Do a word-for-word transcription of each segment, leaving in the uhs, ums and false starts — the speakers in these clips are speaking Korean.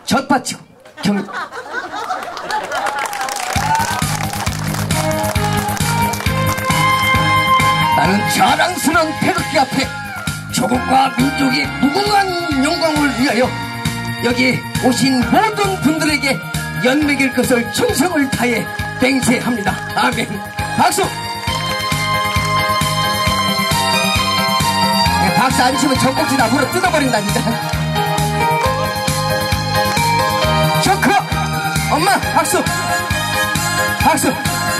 젖바치고 경 나는 자랑스러운 태극기 앞에 조국과 민족의 무궁한 영광을 위하여 여기 오신 모든 분들에게 연맥일 것을 충성을 다해 맹세합니다. 아멘. 박수. 박수 안 치면 젖꼭지 다 물어 뜯어버린다 진짜. 쇼크. 엄마 박수. 박수.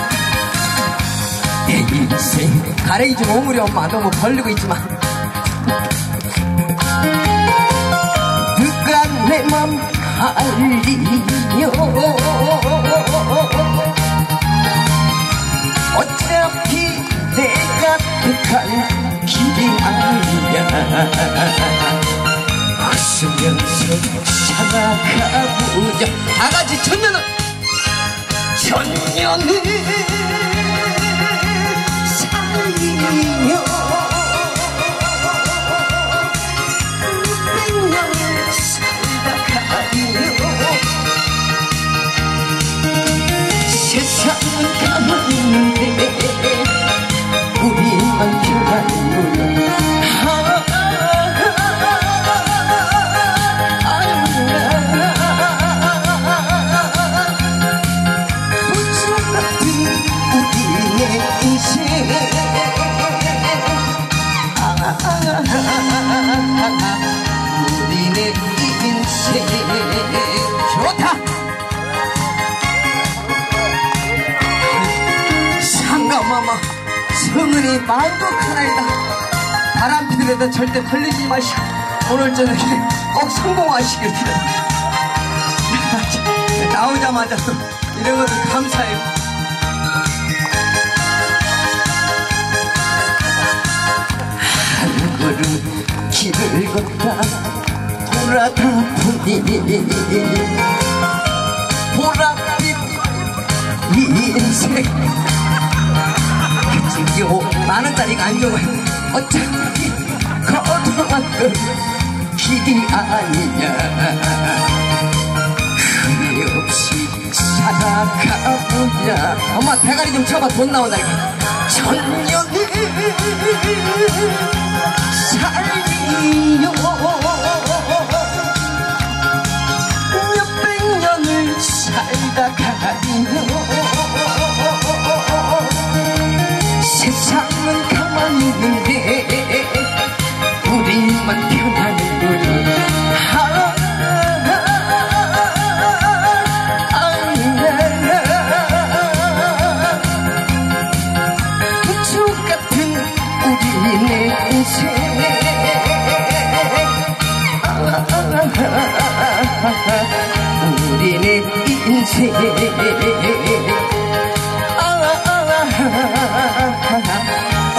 내 인생 가랭이 좀 오므려. 엄마 너무 벌리고 있지만 누가 내 맘 갈리며 어차피 내가 택한 길이 아니야. 웃으면서 살아가보자. 다같이 천년을 천년을 살리며 백년을 살다가며 세상은 가만히 있는데 우리만 변하는구나. 우리네 인생 좋다. 상가마마 성은이 만독하나이다. 바람피들에다 절대 걸리지 마시고 오늘 저녁에 꼭 성공하시길 바랍니다. 나오자마자 또 이런 것도 감사해요. 한 걸음 길을 걷다 돌아다 보니 보랏빛 인생 그치요. 많은 자리가 안 좋아요. 어차피 걸어왔던 길이 아니냐. 후회 없이 살아가보자. 엄마 대가리 좀 쳐봐. 돈 나오다 이거. 천년을 살리며 몇백 년을 살다 가며 세상은 가만히 있는데 우리만 편하는구나. 우주 같은 우리네 인생 우리네 인생